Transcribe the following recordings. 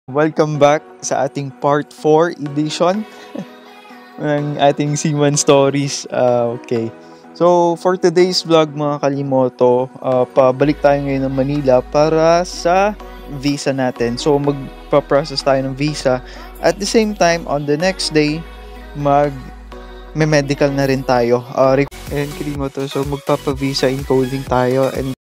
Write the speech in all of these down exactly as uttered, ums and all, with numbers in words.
Welcome back sa ating part four edition ng ating Seaman Stories. Uh, okay. So, for today's vlog mga kalimoto, uh, pabalik tayo ngayon ng Manila para sa visa natin. So, magpa-process tayo ng visa. At the same time, on the next day, mag may medical na rin tayo. Uh, and kalimoto, so magpapa-visa encoding tayo and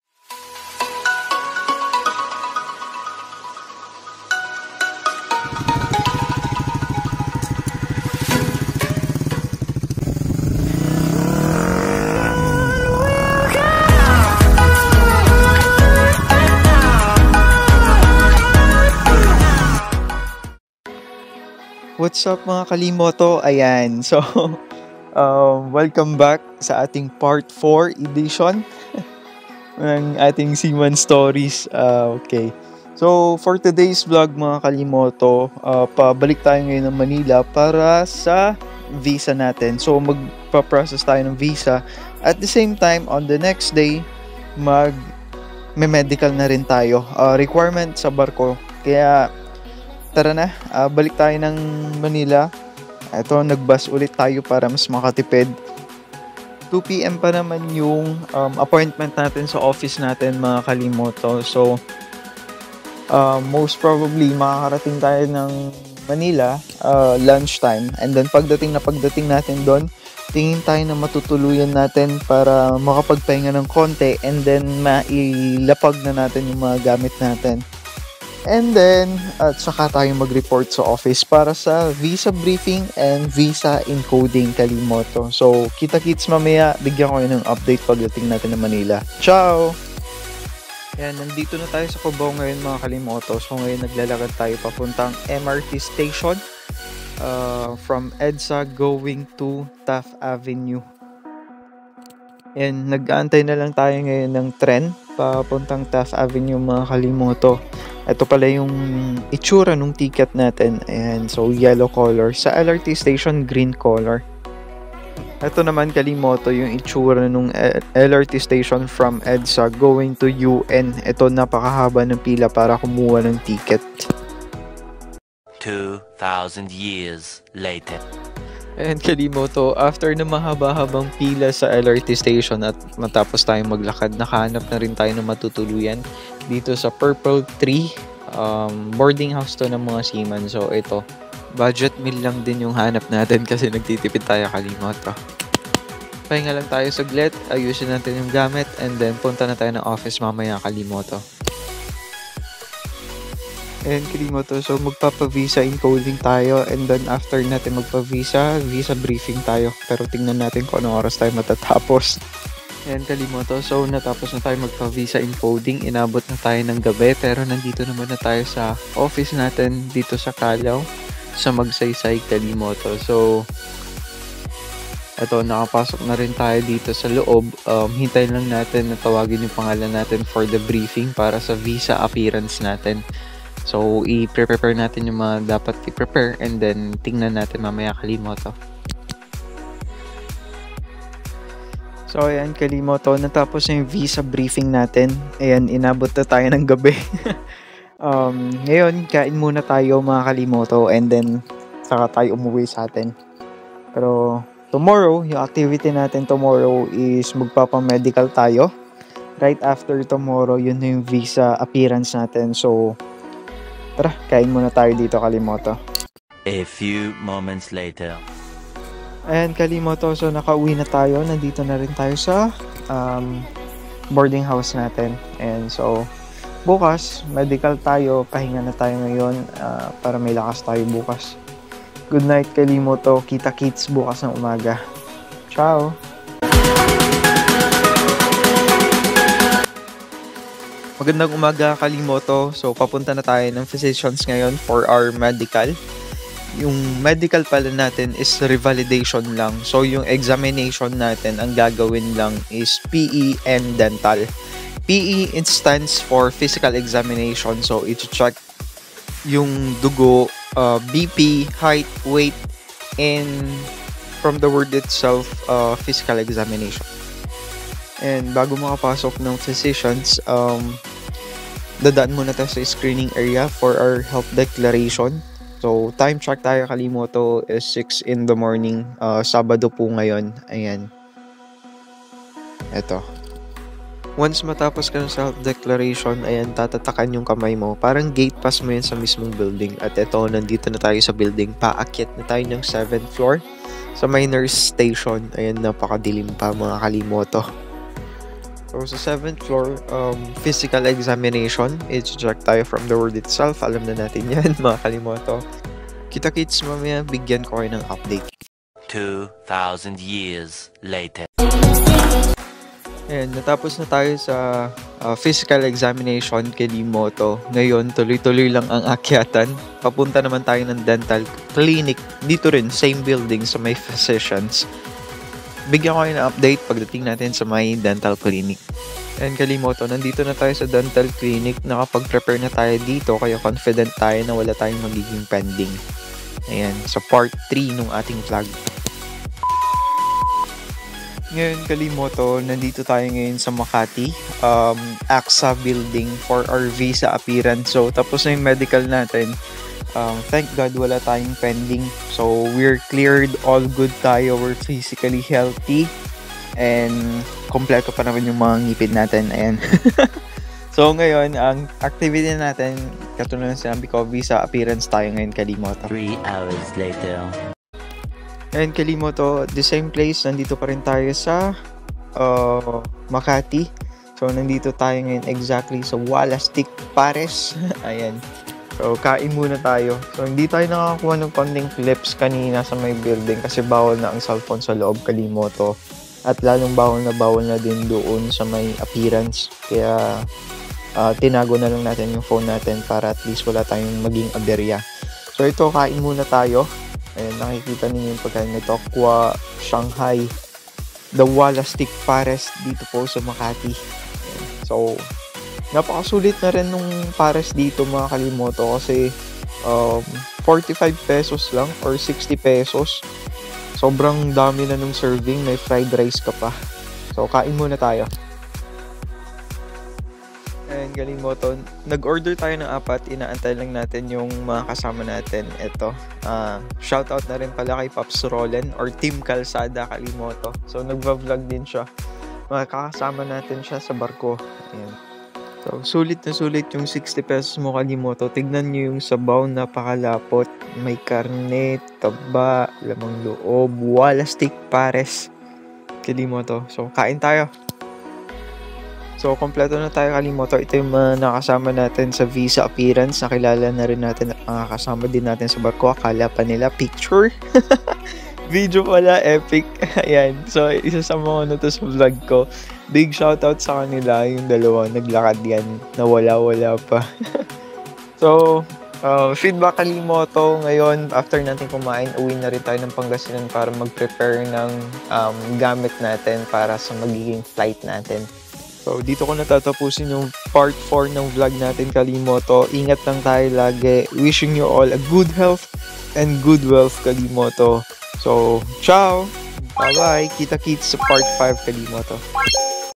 what's up mga kalimoto? Ayan, so um, welcome back sa ating part four edition ng ating Seaman Stories. Uh, okay, so for today's vlog mga kalimoto, uh, pabalik tayo ngayon ng Manila para sa visa natin. So magpa-process tayo ng visa. At the same time, on the next day, mag may medical na rin tayo. Uh, requirement sa barko. Kaya tara na, uh, balik tayo ng Manila. Ito, nag-bus ulit tayo para mas makatipid. two p.m. pa naman yung um, appointment natin sa office natin mga kalimoto. So, uh, most probably makakarating tayo ng Manila uh, lunchtime. And then pagdating na pagdating natin doon, tingin tayo na matutuluyan natin para makapagpahinga ng konti and then mailapag na natin yung mga gamit natin. And then, at saka tayo mag-report sa office para sa visa briefing and visa encoding kalimoto. So, kita-kits mamaya, bigyan ko yun ng update pagdating natin ng Manila. Ciao! Yan, nandito na tayo sa Cubao ngayon mga kalimoto. So, ngayon naglalakad tayo papuntang M R T station uh, from EDSA going to Taft Avenue. Yan, nag-aantay na lang tayo ngayon ng tren papuntang Taft Avenue mga kalimoto. Ito pala yung itsura nung ticket natin. Ayan, so yellow color. Sa L R T station, green color. Ito naman kalimoto yung itsura nung L R T station from EDSA going to U N. Ito napakahaba ng pila para kumuha ng ticket. two thousand years later. And kalimoto, after na mahaba-habang pila sa L R T station at matapos tayong maglakad, nakahanap na rin tayo ng matutuluyan dito sa Purple Tree. Um, boarding house to ng mga seaman. So ito, budget meal lang din yung hanap natin kasi nagtitipid tayo kalimoto. Pahinga lang tayo saglit, ayusin natin yung gamit and then punta na tayo ng office mamaya kalimoto. And kalimoto, so magpapa-visa encoding tayo and then after natin magpa-visa, visa briefing tayo. Pero tingnan natin kung anong oras tayo matatapos. And kalimoto, so natapos na tayo magpa-visa encoding, inabot na tayo ng gabi pero nandito naman na tayo sa office natin dito sa Calaw sa Magsaysay kalimoto. So eto, nakapasok na rin tayo dito sa loob. Um, hintayin lang natin na tawagin yung pangalan natin for the briefing para sa visa appearance natin. So, i-prepare natin yung mga dapat i-prepare and then tingnan natin mamaya kalimoto. So, ayan kalimoto, natapos na yung visa briefing natin. Ayan, inabot na tayo ng gabi. um, ngayon, kain muna tayo mga kalimoto and then saka tayo umuwi sa atin. Pero, tomorrow, yung activity natin tomorrow is magpapamedical tayo. Right after tomorrow, yun na yung visa appearance natin. So, tara, kain muna tayo dito kalimoto. A few moments later. Ayan kalimoto, so nakauwi na tayo. Nandito na rin tayo sa um, boarding house natin. And so, bukas, medical tayo. Pahinga na tayo ngayon uh, para may lakas tayo bukas. Good night kalimoto. Kita-kits bukas ng umaga. Ciao! Magandang umaga kalimoto. So papunta na tayo ng physicians ngayon for our medical. Yung medical pala natin is revalidation lang. So yung examination natin, ang gagawin lang is P E and dental. P E it stands for physical examination. So i-check yung dugo, uh, B P, height, weight, and from the word itself, uh, physical examination. And bago makapasok ng physicians, um, dadaan muna tayo sa screening area for our health declaration. So, time check tayo Kalimoto is six in the morning. Uh, Sabado po ngayon. Ayan. Eto. Once matapos ka ng self-declaration, ayan, tatatakan yung kamay mo. Parang gate pass mo yun sa mismong building. At eto, nandito na tayo sa building. Paakyat na tayo ng seventh floor sa may nurse station. Ayan, napakadilim pa mga Kalimoto. So, sa seventh floor, um, physical examination. I-check tayo from the word itself. Alam na natin yan, mga Kalimoto. Kita-kits mamaya, bigyan ko kayo ng update. two thousand years later. Ayan, natapos na tayo sa uh, physical examination kay Moto. Ngayon, tuloy-tuloy lang ang akyatan. Papunta naman tayo ng dental clinic. Dito rin, same building sa may physicians. Bigyan ko kayo ng update pagdating natin sa may dental clinic. And Kalimoto, nandito na tayo sa dental clinic. Nakapag-prepare na tayo dito, kaya confident tayo na wala tayong magiging pending. Ayan, sa part three ng ating vlog. Ngayon, Kalimoto, nandito tayo ngayon sa Makati, um, A X A building for our visa appearance. So, tapos na yung medical natin. Um, thank God, wala tayong pending. So, we're cleared, all good tayo, we're physically healthy. And, kompleto pa naman yung mga ngipin natin. Ayan. So, ngayon, ang activity natin, katulad ng sinabi ko, visa appearance tayo ngayon, Kalimoto. Three hours later. And Kalimoto, the same place, nandito pa rin tayo sa uh, Makati. So, nandito tayo ngayon exactly sa Walastik Pares. Ayan. So, kain muna tayo. So, hindi tayo nakakuha ng konting clips kanina sa may building kasi bawal na ang cellphone sa loob, Kalimoto. At lalong bawal na bawal na din doon sa may appearance. Kaya, uh, tinago na lang natin yung phone natin para at least wala tayong maging aberya. So, ito, kain muna tayo. Ayan, nakikita niyo yung pagkain nito. Kwa Shanghai. The Walastik Pares dito po sa Makati. Ayan. So, napakasulit na rin nung pares dito mga Kalimoto kasi um, forty-five pesos lang or sixty pesos. Sobrang dami na nung serving. May fried rice ka pa. So, kain muna tayo. Ayan, Kalimoto. Nag-order tayo ng apat. Inaantay lang natin yung mga kasama natin. Ito. Uh, shoutout na rin pala kay Pops Roland or Team Kalsada, Kalimoto. So, nagva-vlog din siya. Makakasama natin siya sa barko. Ayan. So, sulit na sulit yung sixty pesos mo, Kalimoto. Tignan nyo yung sabaw, napakalapot. May karne, taba, lamang loob, Walastik Pares. Kalimoto. So, kain tayo. So, kompleto na tayo, Kalimoto. Ito yung mga nakasama natin sa visa appearance. Nakilala na rin natin at mga kasama din natin sa barko. Akala pa nila picture. Video pala, epic. Ayan. So, isa sa mga ano to sa vlog ko. Big shoutout sa kanila. Yung dalawa, naglakad yan. Nawala-wala pa. So, uh, feedback, Kalimoto. Ngayon, after natin kumain, uwi na rin tayo ng Pangasinan para mag-prepare ng um, gamit natin para sa magiging flight natin. So, dito ko natatapusin yung part four ng vlog natin, Kalimoto. Ingat lang tayo lagi. Wishing you all a good health and good wealth, Kalimoto. So, ciao! Bye-bye! Kita-kits sa part five, Kalimoto.